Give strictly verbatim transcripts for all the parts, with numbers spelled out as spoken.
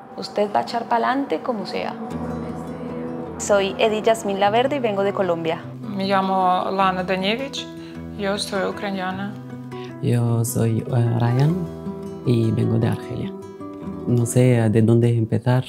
Usted va a echar para adelante como sea. Soy Edith Yasmin Laverde y vengo de Colombia. Me llamo Lana Danevich, yo soy ucraniana. Yo soy uh, Ryan y vengo de Argelia. No sé de dónde empezar.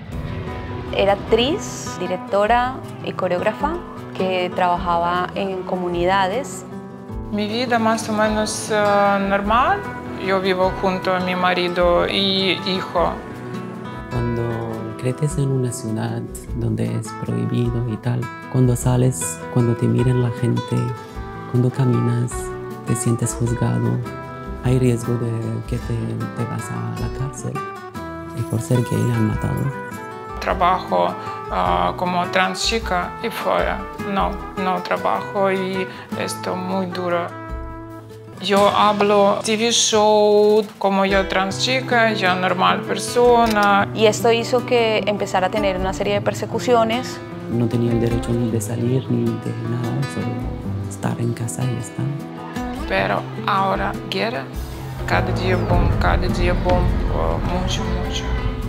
Era actriz, directora y coreógrafa que trabajaba en comunidades. Mi vida más o menos uh, normal. Yo vivo junto a mi marido y hijo. Cuando creces en una ciudad donde es prohibido y tal, cuando sales, cuando te miran la gente, cuando caminas, te sientes juzgado, hay riesgo de que te, te vas a la cárcel. Y por ser gay le han matado. Trabajo uh, como trans chica y fuera. No, no trabajo y esto muy duro. Yo hablo T V show como yo trans chica, yo normal persona. Y esto hizo que empezara a tener una serie de persecuciones. No tenía el derecho ni de salir ni de nada, solo estar en casa y estar. Pero ahora guerra, cada día boom, cada día boom, oh, mucho, mucho.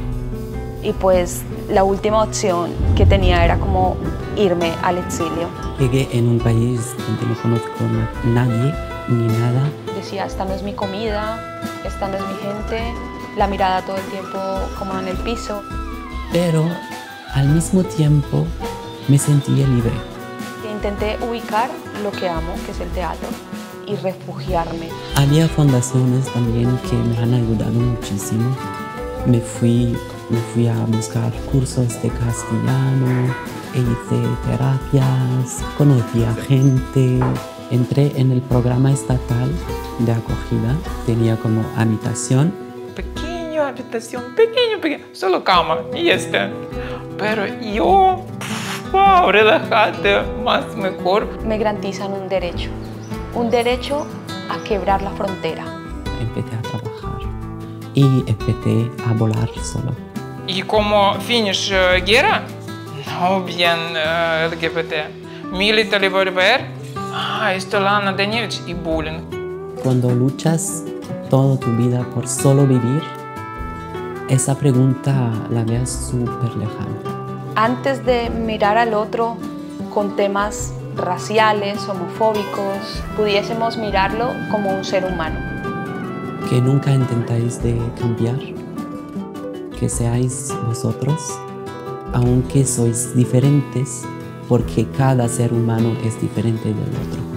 Y pues la última opción que tenía era como irme al exilio. Llegué en un país donde no conozco a nadie ni nada. Decía, esta no es mi comida, esta no es mi gente, la mirada todo el tiempo como en el piso. Pero al mismo tiempo me sentía libre. Intenté ubicar lo que amo, que es el teatro, y refugiarme. Había fundaciones también que me han ayudado muchísimo. Me fui, me fui a buscar cursos de castellano, e hice terapias, conocí a gente. Entré en el programa estatal de acogida, tenía como habitación. Pequeña habitación, pequeño, pequeño, solo cama y ya está. Pero yo, wow, relájate, más mejor. Me garantizan un derecho, un derecho a quebrar la frontera. Empecé a trabajar y empecé a volar solo. ¿Y como finish uh, guerra? No bien uh, L G B T. Military volver. Ah, esto Lana Danevich y bullying. Cuando luchas toda tu vida por solo vivir, esa pregunta la ves súper lejana. Antes de mirar al otro con temas raciales, homofóbicos, pudiésemos mirarlo como un ser humano. Que nunca intentáis de cambiar, que seáis vosotros, aunque sois diferentes, porque cada ser humano es diferente del otro.